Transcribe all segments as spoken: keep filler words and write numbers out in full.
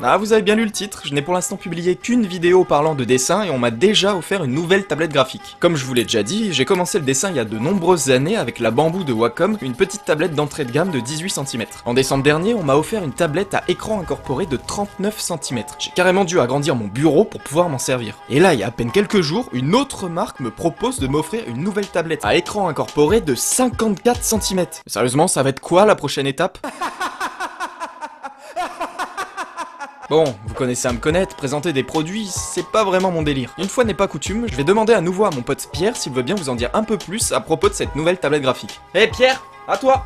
Ah, vous avez bien lu le titre, je n'ai pour l'instant publié qu'une vidéo parlant de dessin et on m'a déjà offert une nouvelle tablette graphique. Comme je vous l'ai déjà dit, j'ai commencé le dessin il y a de nombreuses années avec la Bamboo de Wacom, une petite tablette d'entrée de gamme de dix-huit centimètres. En décembre dernier, on m'a offert une tablette à écran incorporé de trente-neuf centimètres. J'ai carrément dû agrandir mon bureau pour pouvoir m'en servir. Et là, il y a à peine quelques jours, une autre marque me propose de m'offrir une nouvelle tablette à écran incorporé de cinquante-quatre centimètres. Sérieusement, ça va être quoi la prochaine étape? Bon, vous connaissez à me connaître, présenter des produits, c'est pas vraiment mon délire. Une fois n'est pas coutume, je vais demander à nouveau à mon pote Pierre s'il veut bien vous en dire un peu plus à propos de cette nouvelle tablette graphique. Hé hey Pierre, à toi!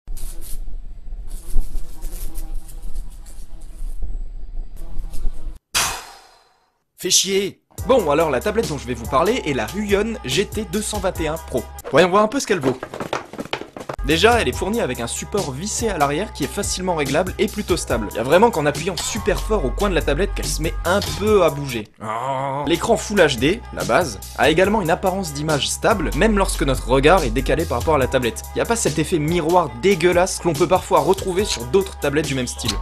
Pfff, fais chier! Bon, alors la tablette dont je vais vous parler est la Huion G T deux cent vingt et un Pro. Voyons voir un peu ce qu'elle vaut. Déjà, elle est fournie avec un support vissé à l'arrière qui est facilement réglable et plutôt stable. Il y a vraiment qu'en appuyant super fort au coin de la tablette qu'elle se met un peu à bouger. Oh. L'écran Full H D, la base, a également une apparence d'image stable, même lorsque notre regard est décalé par rapport à la tablette. Il n'y a pas cet effet miroir dégueulasse que l'on peut parfois retrouver sur d'autres tablettes du même style.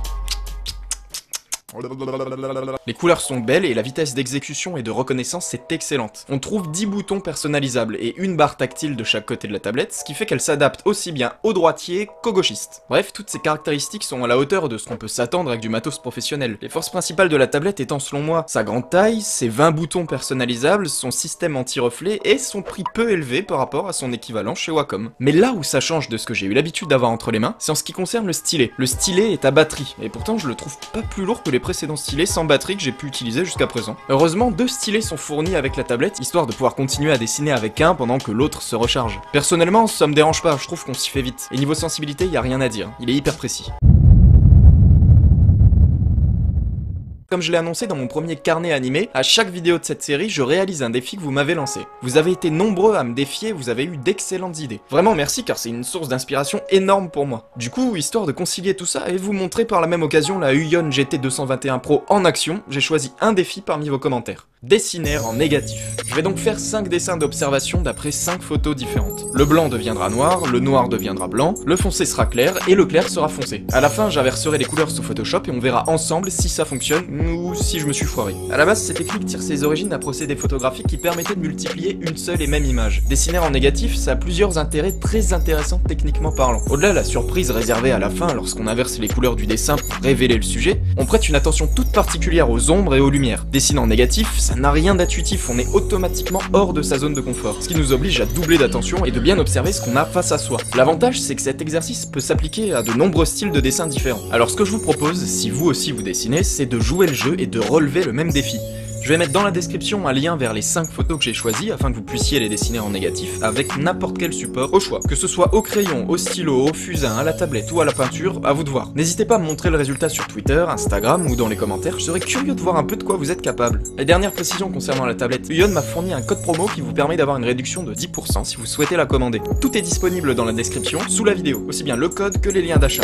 Les couleurs sont belles et la vitesse d'exécution et de reconnaissance est excellente. On trouve dix boutons personnalisables et une barre tactile de chaque côté de la tablette, ce qui fait qu'elle s'adapte aussi bien aux droitiers qu'aux gauchistes. Bref, toutes ces caractéristiques sont à la hauteur de ce qu'on peut s'attendre avec du matos professionnel. Les forces principales de la tablette étant selon moi sa grande taille, ses vingt boutons personnalisables, son système anti-reflet et son prix peu élevé par rapport à son équivalent chez Wacom. Mais là où ça change de ce que j'ai eu l'habitude d'avoir entre les mains, c'est en ce qui concerne le stylet. Le stylet est à batterie, et pourtant je le trouve pas plus lourd que les précédents stylets sans batterie que j'ai pu utiliser jusqu'à présent. Heureusement, deux stylets sont fournis avec la tablette, histoire de pouvoir continuer à dessiner avec un pendant que l'autre se recharge. Personnellement, ça me dérange pas, je trouve qu'on s'y fait vite. Et niveau sensibilité, y a rien à dire, il est hyper précis. Comme je l'ai annoncé dans mon premier carnet animé, à chaque vidéo de cette série, je réalise un défi que vous m'avez lancé. Vous avez été nombreux à me défier, vous avez eu d'excellentes idées. Vraiment merci car c'est une source d'inspiration énorme pour moi. Du coup, histoire de concilier tout ça et vous montrer par la même occasion la Huion G T deux cent vingt et un Pro en action, j'ai choisi un défi parmi vos commentaires. Dessiner en négatif. Je vais donc faire cinq dessins d'observation d'après cinq photos différentes. Le blanc deviendra noir, le noir deviendra blanc, le foncé sera clair et le clair sera foncé. À la fin, j'inverserai les couleurs sous Photoshop et on verra ensemble si ça fonctionne ou si je me suis foiré. À la base, cette technique tire ses origines d'un procédé photographique qui permettait de multiplier une seule et même image. Dessiner en négatif, ça a plusieurs intérêts très intéressants techniquement parlant. Au-delà de la surprise réservée à la fin lorsqu'on inverse les couleurs du dessin pour révéler le sujet, on prête une attention toute particulière aux ombres et aux lumières. Dessiner en négatif, ça n'a rien d'intuitif, on est automatiquement hors de sa zone de confort, ce qui nous oblige à doubler d'attention et de bien observer ce qu'on a face à soi. L'avantage, c'est que cet exercice peut s'appliquer à de nombreux styles de dessin différents. Alors ce que je vous propose, si vous aussi vous dessinez, c'est de jouer le jeu et de relever le même défi. Je vais mettre dans la description un lien vers les cinq photos que j'ai choisies afin que vous puissiez les dessiner en négatif avec n'importe quel support au choix. Que ce soit au crayon, au stylo, au fusain, à la tablette ou à la peinture, à vous de voir. N'hésitez pas à me montrer le résultat sur Twitter, Instagram ou dans les commentaires, je serais curieux de voir un peu de quoi vous êtes capable. Et dernière précision concernant la tablette, Huion m'a fourni un code promo qui vous permet d'avoir une réduction de dix pour cent si vous souhaitez la commander. Tout est disponible dans la description, sous la vidéo, aussi bien le code que les liens d'achat.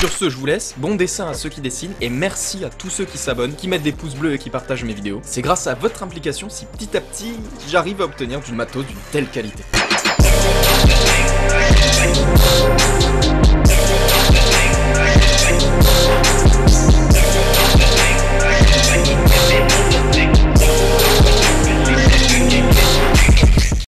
Sur ce, je vous laisse, bon dessin à ceux qui dessinent, et merci à tous ceux qui s'abonnent, qui mettent des pouces bleus et qui partagent mes vidéos. C'est grâce à votre implication si petit à petit, j'arrive à obtenir du matos d'une telle qualité.